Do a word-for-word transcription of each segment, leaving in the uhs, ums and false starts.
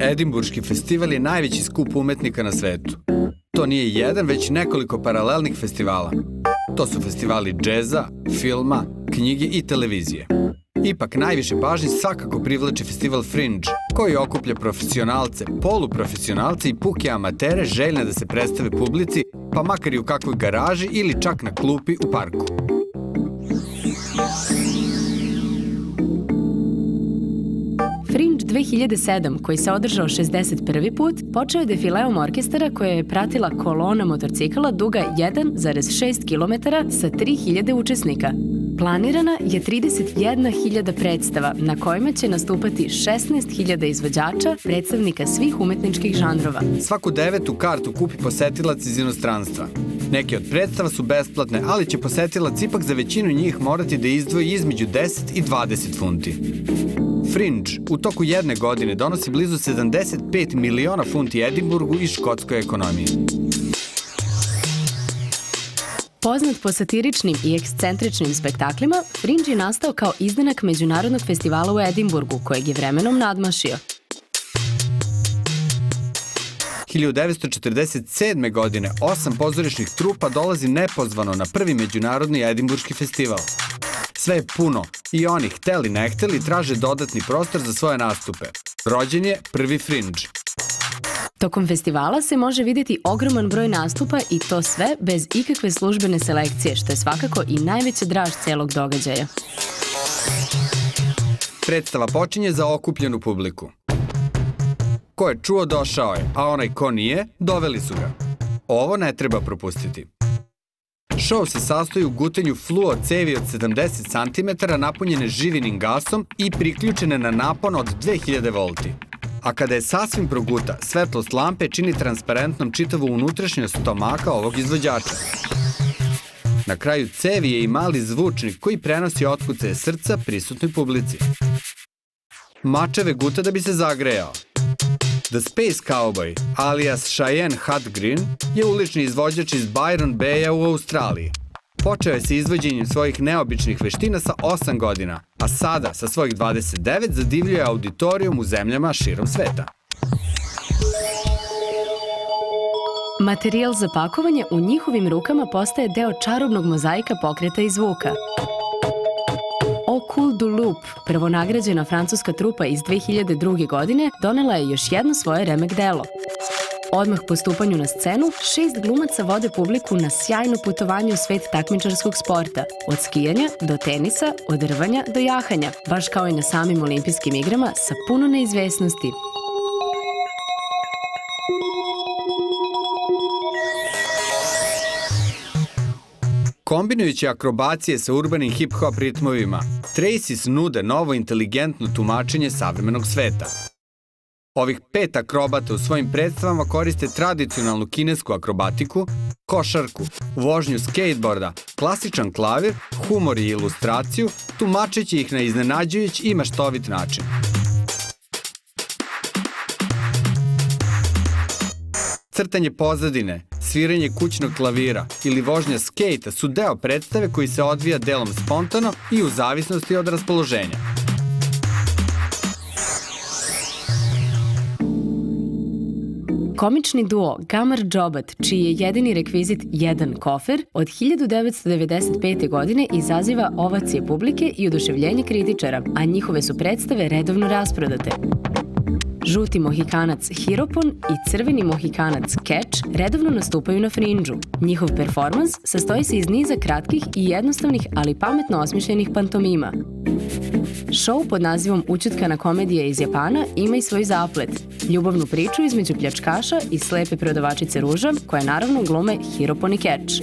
Edinburški festival je najveći skup umetnika na svetu. To nije jedan, već nekoliko paralelnih festivala. To su festivali džeza, filma, knjige i televizije. Ipak, najviše pažnje svakako privlači festival Fringe, koji okuplja profesionalce, poluprofesionalce i puke amatere željne da se predstave publici, pa makar i u kakvoj garaži ili čak na klupi u parku. Fringe dve hiljade sedam, koji se održao šezdeset prvi put, počeo je defileom orkestara koja je pratila kolona motorcikala duga jedan zarez šest kilometara sa tri hiljade učesnika. Planirana je trideset jedna hiljada predstava na kojima će nastupati šesnaest hiljada izvođača, predstavnika svih umetničkih žanrova. Svaku devetu kartu kupi posetilac iz inostranstva. Neke od predstava su besplatne, ali će posetilac ipak za većinu njih morati da izdvoji između deset i dvadeset funti. Fringe u toku jedne godine donosi blizu sedamdeset pet miliona funti Edinburgu i škotskoj ekonomiji. Poznat po satiričnim i ekscentričnim spektaklima, Fringe je nastao kao izdanak Međunarodnog festivala u Edinburgu, kojeg je vremenom nadmašio. hiljadu devetsto četrdeset sedme. godine osam pozorišnih trupa dolazi nepozvano na prvi Međunarodni Edinburški festival. Sve je puno i oni, hteli ne hteli, traže dodatni prostor za svoje nastupe. Rođen je prvi Fringe. Tokom festivala se može vidjeti ogroman broj nastupa i to sve bez ikakve službene selekcije, što je svakako i najveća draž celog događaja. Predstava počinje za okupljenu publiku. Ko je čuo, došao je, a onaj ko nije, doveli su ga. Ovo ne treba propustiti. Šou se sastoji u gutanju fluo cevi od sedamdeset centimetara napunjene živinim gasom i priključene na napon od dve hiljade volti. A kada je sasvim proguta, svetlost lampe čini transparentnom čitavu unutrašnjost stomaka ovog izvođača. Na kraju cevi je i mali zvučnik koji prenosi otkucaje srca prisutnoj publici. Mačeve guta da bi se zagrejao. The Space Cowboy, alias Cheyenne Hutgreen, je ulični izvođač iz Byron Baya u Australiji. Počeo je sa izvođenjem svojih neobičnih veština sa osam godina, a sada, sa svojih dvadeset devet, zadivljuje auditorijum u zemljama širom sveta. Materijal za pakovanje u njihovim rukama postaje deo čarobnog mozaika pokreta i zvuka. Au Cool du Loop, prvonagrađena francuska trupa iz dve hiljade druge. godine, donela je još jedno svoje remek delo. Odmah po stupanju na scenu, šest glumaca vode publiku na sjajno putovanje u svet takmičarskog sporta, od skijanja do tenisa, od rvanja do jahanja, baš kao i na samim olimpijskim igrama sa puno neizvesnosti. Kombinujući akrobacije sa urbanim hip-hop ritmovima, Tracy's nude novo inteligentno tumačenje savremenog sveta. Ovih pet akrobata u svojim predstavama koriste tradicionalnu kinesku akrobatiku, košarku, vožnju skateboarda, klasičan klavir, humor i ilustraciju, tumačeći ih na iznenađujući i maštovit način. Crtanje pozadine, sviranje kućnog klavira ili vožnja skejta su deo predstave koji se odvija delom spontano i u zavisnosti od raspoloženja. Komični duo Gamar Džobat, čiji je jedini rekvizit jedan kofer, od hiljadu devetsto devedeset pete. godine izaziva ovacije publike i oduševljenje kritičara, a njihove su predstave redovno rasprodate. Žuti mohikanac Hiropon i crveni mohikanac Catch redovno nastupaju na Fringe-u. Njihov performans sastoji se iz niza kratkih i jednostavnih, ali pametno osmišljenih pantomima. Šou pod nazivom Ućutkana komedija iz Japana ima i svoj zaplet, ljubavnu priču između pljačkaša i slepe prodavačice ruža, koje naravno glume Hiropon i Catch.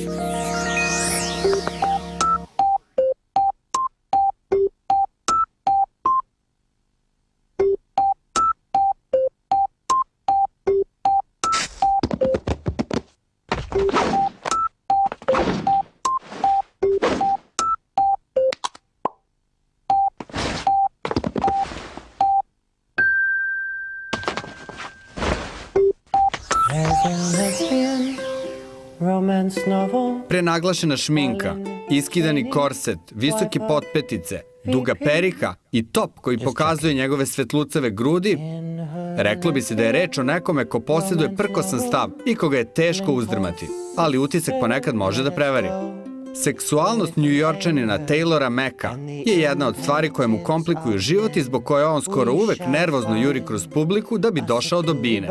Prenaglašena šminka, iskidani korset, visoke potpetice, duga perika i top koji pokazuje njegove svetlucave grudi, reklo bi se da je reč o nekome ko posjeduje prkosan stav i koga je teško uzdrmati, ali utisak ponekad može da prevari. Seksualnost Njujorčanina Taylora Meka je jedna od stvari koje mu komplikuju život i zbog koje on skoro uvek nervozno juri kroz publiku da bi došao do bine.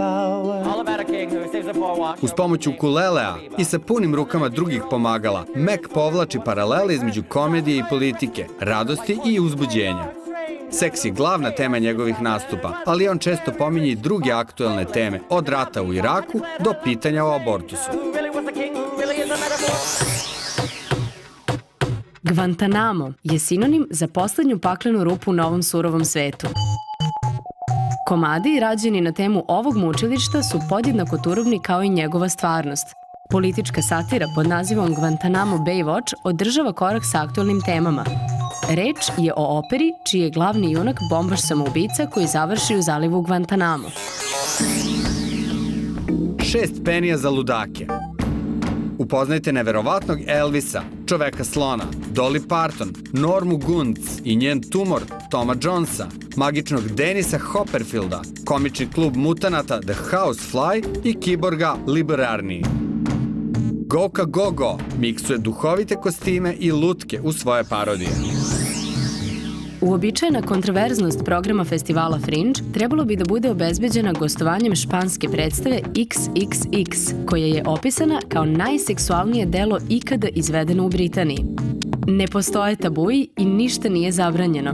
Uz pomoć ukulelea i sa punim rukama drugih pomagala, Mek povlači paralele između komedije i politike, radosti i uzbuđenja. Seks je glavna tema njegovih nastupa, ali on često pominje i druge aktuelne teme, od rata u Iraku do pitanja o abortusu. Guantanamo je sinonim za poslednju paklenu rupu u novom surovom svetu. Komadi rađeni na temu ovog mučilišta su podjednako turobni kao i njegova stvarnost. Politička satira pod nazivom Guantanamo Bay Watch održava korak sa aktuelnim temama. Reč je o operi čiji je glavni junak bombaš samoubica koji završi u zalivu Guantanamo. Šest penija za ludake. Upoznajte neverovatnog Elvisa, čoveka slona, Dolly Parton, Normu Gunz i njen tumor, Toma Jonesa, magičnog Denisa Hopperfielda, komični klub mutanata The Housefly i kiborga Liberarniji. Goka Gogo miksuje duhovite kostime i lutke u svoje parodije. Uobičajena kontroverznost programa festivala Fringe trebalo bi da bude obezbeđena gostovanjem španske predstave iks iks iks, koja je opisana kao najseksualnije delo ikada izvedeno u Britaniji. Ne postoje tabuji i ništa nije zabranjeno.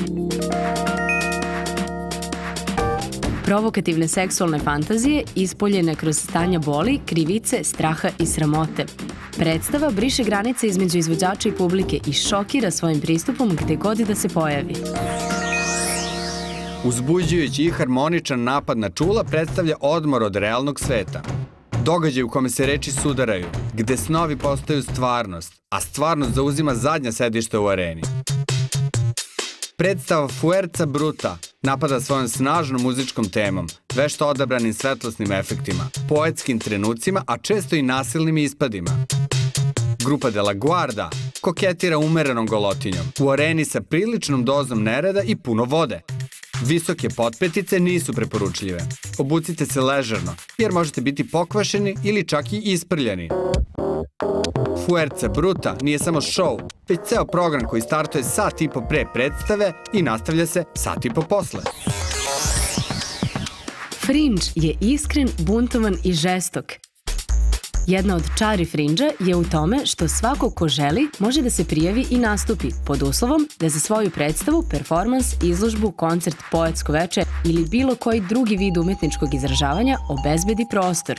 Provokativne seksualne fantazije ispoljene kroz stanja boli, krivice, straha i sramote. Predstava briše granice između izvođača i publike i šokira svojim pristupom gde god da se pojavi. Uzbuđujući i harmoničan napad na čula predstavlja odmor od realnog sveta. Događaj u kome se reči sudaraju, gde snovi postaju stvarnost, a stvarnost zauzima zadnja sedišta u areni. Predstava Fuerza Bruta napada svojom snažnom muzičkom temom, vešto odabranim svetlosnim efektima, poetskim trenucima, a često i nasilnim ispadima. Grupa De La Guarda koketira umerenom golotinjom, u areni sa priličnom dozom nereda i puno vode. Visoke potpetice nisu preporučljive. Obucite se ležerno, jer možete biti pokvašeni ili čak i isprljani. Fuerza Bruta nije samo show, već ceo program koji startuje sat i po pre predstave i nastavlja se sat i po posle. Fringe je iskren, buntovan i žestok. Jedna od čari Fringe-a je u tome što svako ko želi može da se prijavi i nastupi, pod uslovom da za svoju predstavu, performans, izložbu, koncert, poetsko veče ili bilo koji drugi vid umetničkog izražavanja obezbedi prostor.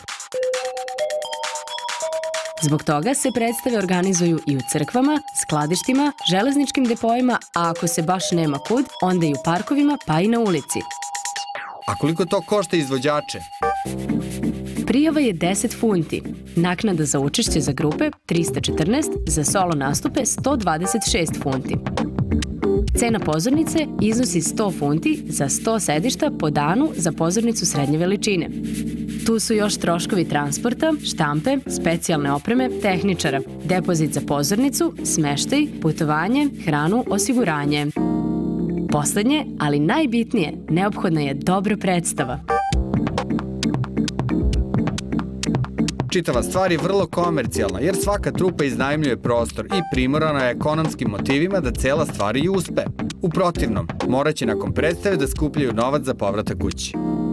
Zbog toga se predstave organizuju i u crkvama, skladištima, železničkim depoima, a ako se baš nema kud, onda i u parkovima pa i na ulici. A koliko to košta izvođače? Prijava je deset funti, naknada za učešće za grupe trista četrnaest, za solo nastupe sto dvadeset šest funti. Cena pozornice iznosi sto funti za sto sedišta po danu za pozornicu srednje veličine. Tu su još troškovi transporta, štampe, specijalne opreme, tehničara, depozit za pozornicu, smeštaj, putovanje, hranu, osiguranje. Poslednje, ali najbitnije, neophodna je dobra predstava. Čitava stvar je vrlo komercijalna, jer svaka trupa iznajmljuje prostor i primorana je ekonomskim motivima da cela stvar i uspe. U protivnom, morat će nakon predstave da skupljaju novac za povratak kući.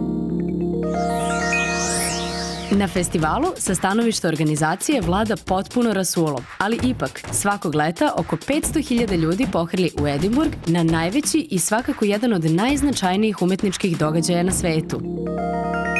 Na festivalu sa stanovišta organizacije vlada potpuno rasulo, ali ipak svakog leta oko petsto hiljada ljudi pohrli u Edinburg na najveći i svakako jedan od najznačajnijih umetničkih događaja na svetu.